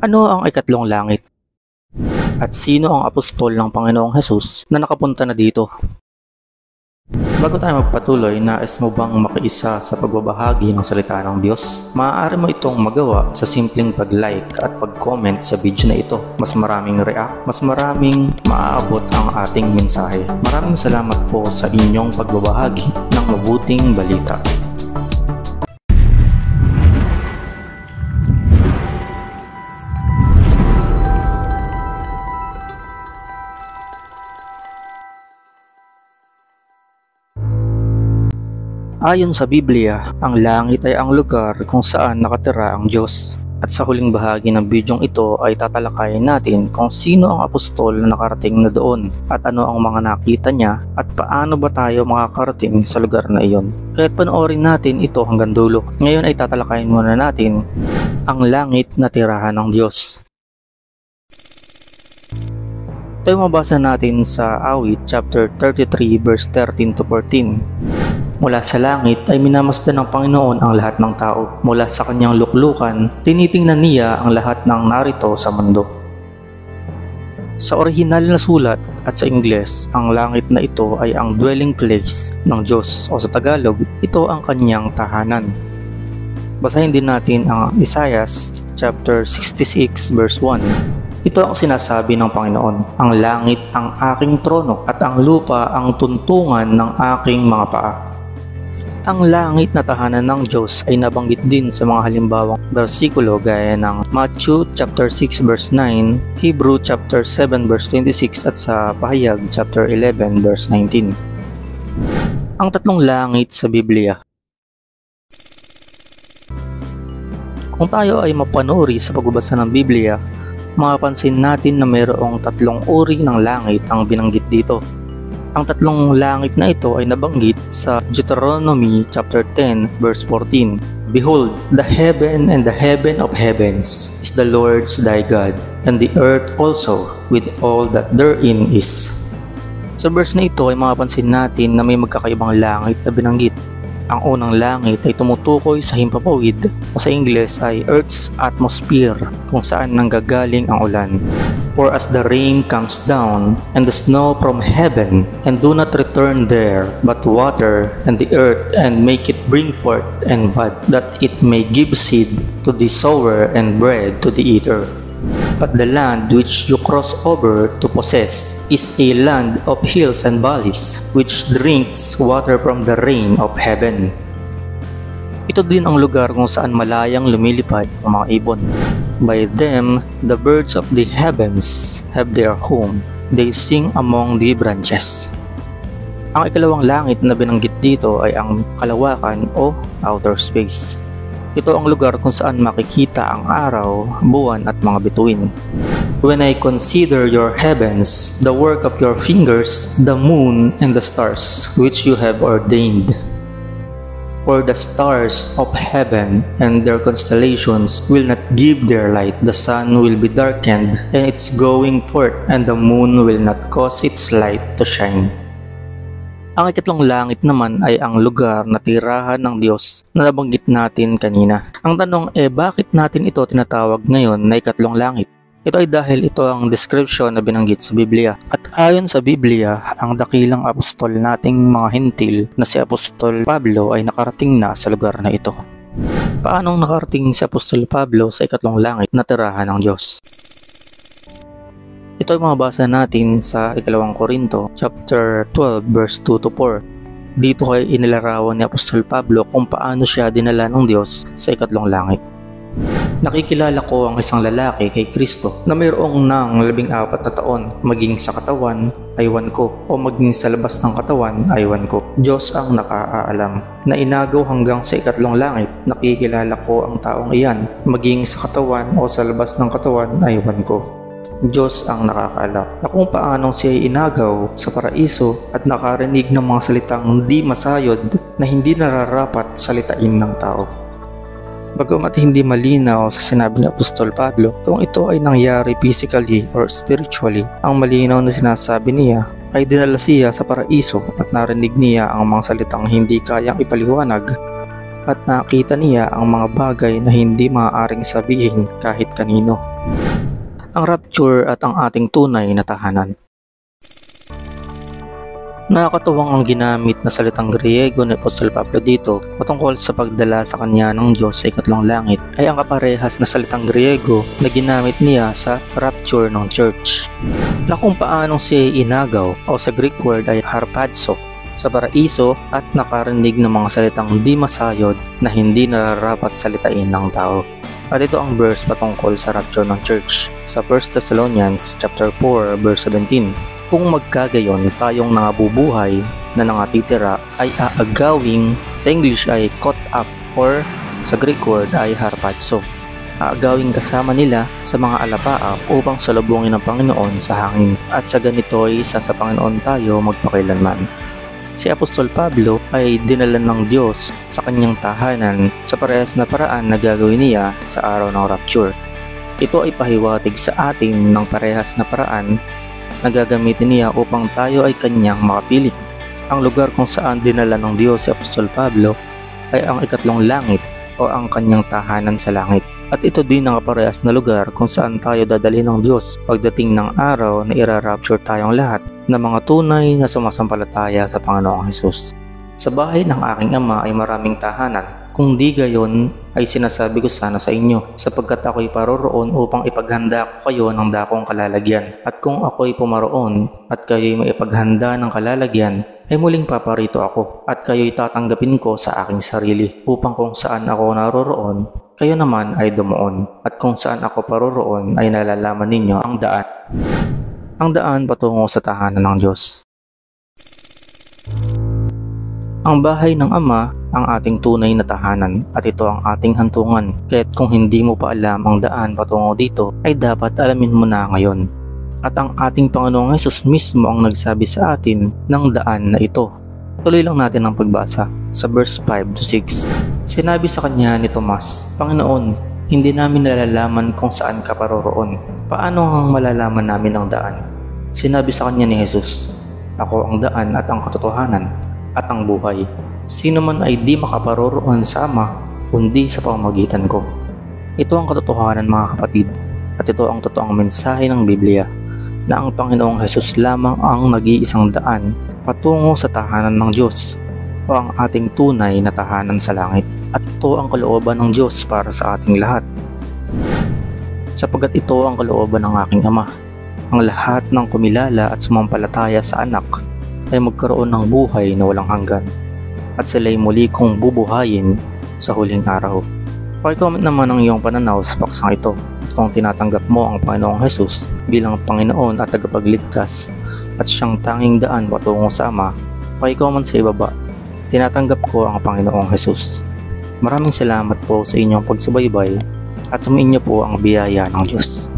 Ano ang ikatlong langit? At sino ang apostol ng Panginoong Hesus na nakapunta na dito? Bago tayo magpatuloy, nais mo bang makiisa sa pagbabahagi ng salita ng Diyos? Maaari mo itong magawa sa simpleng pag-like at pag-comment sa video na ito. Mas maraming react, mas maraming maaabot ang ating mensahe. Maraming salamat po sa inyong pagbabahagi ng mabuting balita. Ayon sa Biblia, ang langit ay ang lugar kung saan nakatira ang Diyos. At sa huling bahagi ng bidyong ito ay tatalakayin natin kung sino ang apostol na nakarating na doon at ano ang mga nakita niya at paano ba tayo makakarating sa lugar na iyon. Kaya't panoorin natin ito hanggang dulo. Ngayon ay tatalakayin muna natin ang langit na tirahan ng Diyos. Ito yung mabasa natin sa Awit chapter 33 verse 13 to 14. Mula sa langit ay minamasdan ng Panginoon ang lahat ng tao. Mula sa kanyang luklukan, tinitingnan niya ang lahat ng narito sa mundo. Sa orihinal na sulat at sa Ingles, ang langit na ito ay ang dwelling place ng Diyos o sa Tagalog, ito ang kanyang tahanan. Basahin din natin ang Isaiah chapter 66 verse 1. Ito ang sinasabi ng Panginoon, ang langit ang aking trono at ang lupa ang tuntungan ng aking mga paa. Ang langit na tahanan ng Diyos ay nabanggit din sa mga halimbawang bersikulo gaya ng Matthew chapter 6 verse 9, Hebrew chapter 7 verse 26 at sa Pahayag chapter 11 verse 19. Ang tatlong langit sa Biblia. Kung tayo ay mapanuri sa pagbabasa ng Biblia, mapapansin natin na mayroong tatlong uri ng langit ang binanggit dito. Ang tatlong langit na ito ay nabanggit sa Deuteronomy chapter 10 verse 14. Behold, the heaven and the heaven of heavens is the Lord's thy God, and the earth also with all that therein is. Sa verse na ito ay mapapansin natin na may magkakaibang langit na binanggit. Ang unang langit ay tumutukoy sa himpapawid o sa Ingles ay Earth's atmosphere kung saan nanggagaling ang ulan. For as the rain comes down and the snow from heaven and do not return there but water and the earth and make it bring forth and bud, that it may give seed to the sower and bread to the eater. But the land which you cross over to possess is a land of hills and valleys, which drinks water from the rain of heaven. Ito din ang lugar kung saan malayang lumilipad ang mga ibon. By them, the birds of the heavens have their home. They sing among the branches. Ang ikalawang langit na binanggit dito ay ang kalawakan o outer space. Ito ang lugar kung saan makikita ang araw, buwan at mga bituin. When I consider your heavens, the work of your fingers, the moon and the stars, which you have ordained. For the stars of heaven and their constellations will not give their light. The sun will be darkened and its going forth, and the moon will not cause its light to shine. Ang ikatlong langit naman ay ang lugar na tirahan ng Diyos na nabanggit natin kanina. Ang tanong bakit natin ito tinatawag ngayon na ikatlong langit? Ito ay dahil ito ang description na binanggit sa Biblia. At ayon sa Biblia, ang dakilang apostol nating mga hentil na si Apostol Pablo ay nakarating na sa lugar na ito. Paanong nakarating si Apostol Pablo sa ikatlong langit na tirahan ng Diyos? Ito ay mabasa natin sa ikalawang Korinto chapter 12 verse 2 to 4. Dito ay inilarawan ni Apostol Pablo kung paano siya dinala ng Diyos sa ikatlong langit. Nakikilala ko ang isang lalaki kay Kristo na mayroong nang 14 na taon, maging sa katawan, aywan ko, o maging sa labas ng katawan, aywan ko. Diyos ang nakaalam. Na inagaw hanggang sa ikatlong langit, nakikilala ko ang taong iyan, maging sa katawan o sa labas ng katawan, aywan ko. Diyos ang nakakaalam na kung paanong siya ay inagaw sa paraiso at nakarinig ng mga salitang hindi masayod na hindi nararapat salitain ng tao. Bagamat hindi malinaw sa sinabi ni Apostol Pablo kung ito ay nangyari physically or spiritually, ang malinaw na sinasabi niya ay dinala siya sa paraiso at narinig niya ang mga salitang hindi kayang ipaliwanag at nakita niya ang mga bagay na hindi maaaring sabihin kahit kanino. Ang rapture at ang ating tunay na tahanan. Nakakatuwang ang ginamit na salitang Griego ni Apostol Pablo dito patungkol sa pagdala sa kanya ng Diyos sa ikatlong langit ay ang kaparehas na salitang Griego na ginamit niya sa rapture ng church, na kung paanong siya inagaw o sa Greek word ay harpazo sa paraiso at nakarinig ng mga salitang di masayod na hindi nararapat salitain ng tao. At ito ang verse patungkol sa rapture ng church sa 1 Thessalonians chapter 4 verse 17. Kung magkagayon tayong nangabubuhay na nangatitira ay aagawing, sa English ay caught up or sa Greek word ay harpazo. Aagawing kasama nila sa mga alapaap upang salubungin ng Panginoon sa hangin, at sa ganito ay isa sa Panginoon tayo magpakailanman. Si Apostol Pablo ay dinala ng Diyos sa kanyang tahanan sa parehas na paraan na gagawin niya sa araw ng rapture. Ito ay pahiwatig sa atin ng parehas na paraan na gagamitin niya upang tayo ay kanyang makapiling. Ang lugar kung saan dinala ng Diyos si Apostol Pablo ay ang ikatlong langit o ang kanyang tahanan sa langit. At ito din ang kaparehas na lugar kung saan tayo dadalhin ng Diyos pagdating ng araw na ira-rapture tayong lahat na mga tunay na sumasampalataya sa Panginoong Hesus. Sa bahay ng aking ama ay maraming tahanan. Kung di gayon ay sinasabi ko sana sa inyo, sapagkat ako'y paroroon upang ipaghanda ko kayo ng dakong kalalagyan. At kung ako'y pumaroon at kayo'y maipaghanda ng kalalagyan, ay muling paparito ako at kayo'y tatanggapin ko sa aking sarili, upang kung saan ako naroroon, kayo naman ay dumuon. At kung saan ako paroroon ay nalalaman ninyo ang daan. Ang daan patungo sa tahanan ng Diyos. Ang bahay ng Ama ang ating tunay na tahanan at ito ang ating hantungan. Kaya't kung hindi mo pa alam ang daan patungo dito ay dapat alamin mo na ngayon. At ang ating Panginoong Hesus mismo ang nagsabi sa atin ng daan na ito. Tuloy lang natin ang pagbasa sa verse 5 to 6. Sinabi sa kanya ni Tomas, Panginoon, hindi namin nalalaman kung saan ka paroroon. Paano ang malalaman namin ang daan? Sinabi sa kanya ni Jesus, Ako ang daan at ang katotohanan at ang buhay. Sino man ay di makaparoroon sa Ama kundi sa pamamagitan ko. Ito ang katotohanan mga kapatid, at ito ang totoong mensahe ng Biblia na ang Panginoong Hesus lamang ang nag-iisang daan patungo sa tahanan ng Diyos o ang ating tunay na tahanan sa langit, at ito ang kalooban ng Diyos para sa ating lahat. Sapagkat ito ang kalooban ng aking Ama, ang lahat ng kumilala at sumampalataya sa anak ay magkaroon ng buhay na walang hanggan, at sila'y muli kong bubuhayin sa huling araw. Paki-comment naman ang iyong pananaw sa paksang ito, at kung tinatanggap mo ang Panginoong Hesus bilang Panginoon at tagapagligtas at siyang tanging daan patungo sa Ama, paki-comment sa ibaba. Tinatanggap ko ang Panginoong Hesus. Maraming salamat po sa inyong pagsubaybay at sumainyo po ang biyaya ng Diyos.